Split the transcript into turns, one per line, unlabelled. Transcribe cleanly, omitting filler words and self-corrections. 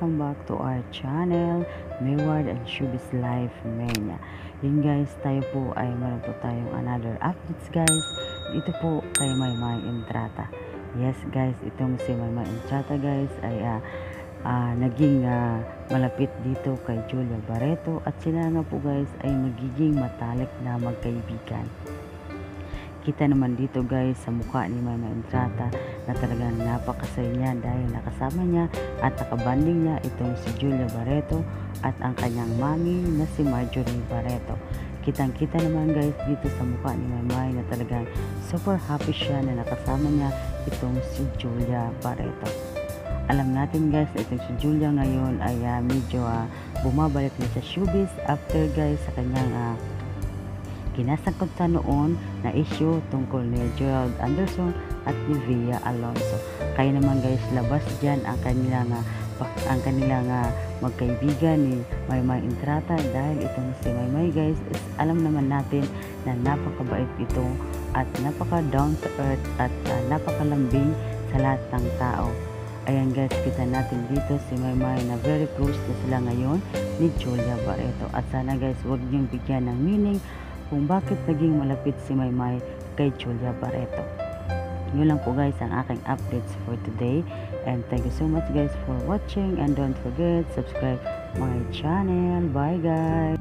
welcome back to our channel, Mayward and Showbiz Life Mania. Yun guys, tayo po ay meron po tayong another updates guys. Ito po kay Maymay Entrata. Yes guys, itong si Maymay Entrata guys ay naging malapit dito kay Julia Barreto at sila nga po guys ay magiging matalik na magkaibigan. Kita naman dito guys sa mukha ni Maymay Entrata na talagang napakasaya niya dahil nakasama niya at nakabanding niya itong si Julia Barreto at ang kanyang mami na si Marjorie Barreto. Kitang kita naman guys dito sa mukha ni Maymay na talagang super happy siya na nakasama niya itong si Julia Barreto. Alam natin guys itong si Julia ngayon ay medyo bumabalik na sa showbiz after guys sa kanyang kinasangkot sa noon na issue tungkol ni Gerald Anderson at ni Via Alonso. Kaya naman guys, labas dyan ang kanilang magkaibigan ni Maymay Entrata dahil itong si Maymay guys is alam naman natin na napakabait ito at napaka down to earth at napakalambing sa lahat ng tao. Ayan guys, kita natin dito si Maymay na very close na sila ngayon ni Julia Barreto at sana guys, huwag niyong bigyan ng meaning kung bakit naging malapit si Maymay kay Julia Barreto. Yun lang po guys ang aking updates for today and thank you so much guys for watching and don't forget subscribe my channel. Bye guys.